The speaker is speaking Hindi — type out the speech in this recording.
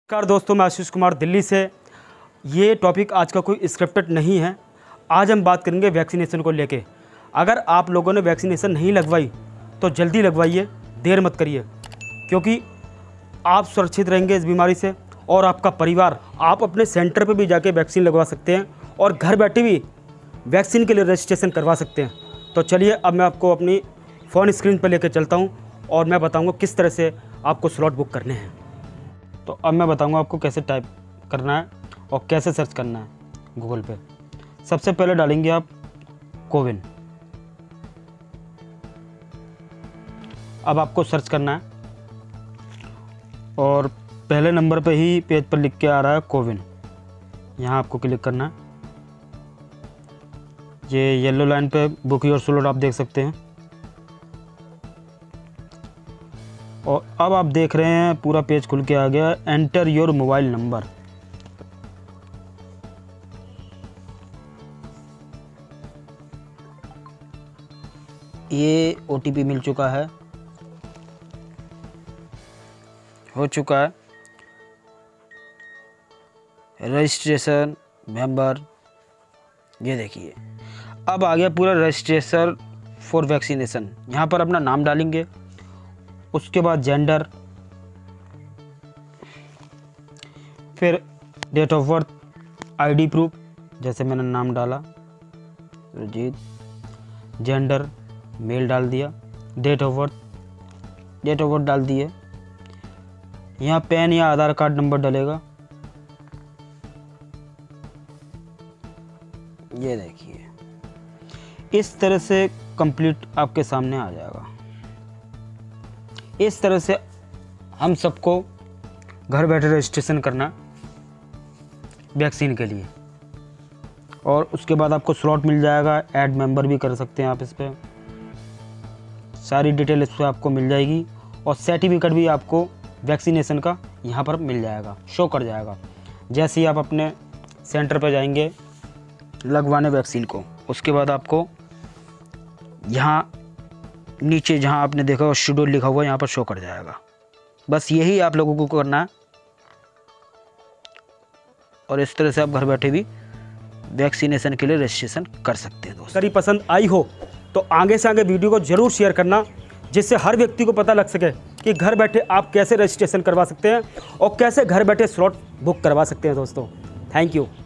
नमस्कार दोस्तों, मैं आशीष कुमार दिल्ली से। ये टॉपिक आज का कोई स्क्रिप्टेड नहीं है। आज हम बात करेंगे वैक्सीनेशन को लेके। अगर आप लोगों ने वैक्सीनेशन नहीं लगवाई तो जल्दी लगवाइए, देर मत करिए, क्योंकि आप सुरक्षित रहेंगे इस बीमारी से और आपका परिवार। आप अपने सेंटर पे भी जाके वैक्सीन लगवा सकते हैं और घर बैठे भी वैक्सीन के लिए रजिस्ट्रेशन करवा सकते हैं। तो चलिए अब मैं आपको अपनी फ़ोन स्क्रीन पर लेकर चलता हूँ और मैं बताऊँगा किस तरह से आपको स्लॉट बुक करने हैं। तो अब मैं बताऊंगा आपको कैसे टाइप करना है और कैसे सर्च करना है गूगल पे। सबसे पहले डालेंगे आप कोविन। अब आपको सर्च करना है और पहले नंबर पे ही पेज पर लिख के आ रहा है कोविन। यहाँ आपको क्लिक करना है। ये येलो लाइन पे बुक योर स्लॉट आप देख सकते हैं। और अब आप देख रहे हैं पूरा पेज खुल के आ गया। Enter your mobile number. ये OTP मिल चुका है, हो चुका है रजिस्ट्रेशन मेंबर। ये देखिए अब आ गया पूरा रजिस्ट्रेशन फॉर वैक्सीनेशन। यहाँ पर अपना नाम डालेंगे, उसके बाद जेंडर, फिर date of birth, ID proof, जैसे मैंने नाम डाला सुरजीत, जेंडर मेल डाल दिया, डेट ऑफ बर्थ डाल दिए। यहाँ पैन या आधार कार्ड नंबर डलेगा। ये देखिए इस तरह से कंप्लीट आपके सामने आ जाएगा। इस तरह से हम सबको घर बैठे रजिस्ट्रेशन करना वैक्सीन के लिए, और उसके बाद आपको स्लॉट मिल जाएगा। ऐड मेंबर भी कर सकते हैं आप इस पर। सारी डिटेल इस पर आपको मिल जाएगी और सर्टिफिकेट भी आपको वैक्सीनेशन का यहाँ पर मिल जाएगा, शो कर जाएगा। जैसे ही आप अपने सेंटर पर जाएंगे लगवाने वैक्सीन को, उसके बाद आपको यहाँ नीचे जहाँ आपने देखा वो शेड्यूल लिखा हुआ यहाँ पर शो कर जाएगा। बस यही आप लोगों को करना है और इस तरह से आप घर बैठे भी वैक्सीनेशन के लिए रजिस्ट्रेशन कर सकते हैं। दोस्तों, अगर पसंद आई हो तो आगे से आगे वीडियो को ज़रूर शेयर करना, जिससे हर व्यक्ति को पता लग सके कि घर बैठे आप कैसे रजिस्ट्रेशन करवा सकते हैं और कैसे घर बैठे स्लॉट बुक करवा सकते हैं। दोस्तों, थैंक यू।